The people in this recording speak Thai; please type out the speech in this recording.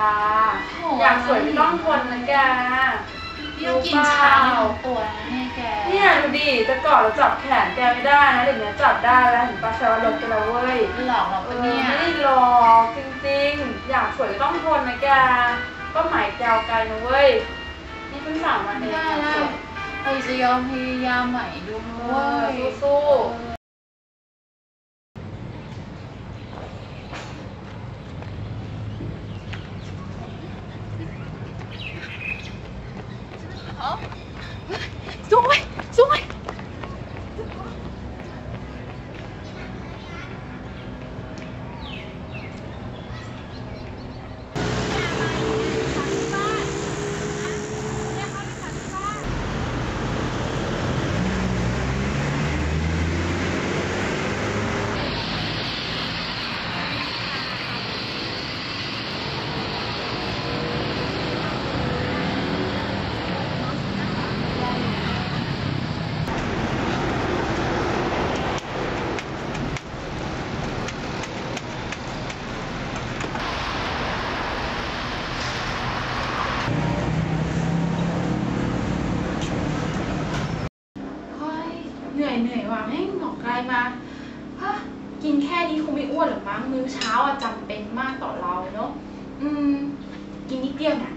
อยากสวยไม่ต้องทนนะแกพี่ต้องกินช้าตัวนะเนี่ยแกเนี่ยดูดิจะกอดแล้วจับแขนแกไม่ได้นะเดี๋ยวนี้จับได้แล้วเห็นปะแซวรถกันแล้วเว้ยหลอกเราปะเนี่ยไม่ได้หลอกจริงๆอยากสวยไม่ต้องทนนะแกก็หมายแกวไกลนะเว้ยนี่เพิ่งสั่งมาเองได้เราจะยอมพยายามใหม่ด้วยสู้สวยสวยเหนื่อยว่ะแม่งออกไกลมากินแค่นี้คงไม่อ้วนหรอกมั้งมื้อเช้าจำเป็นมากต่อเราเนาะกินนิดเดียวนะ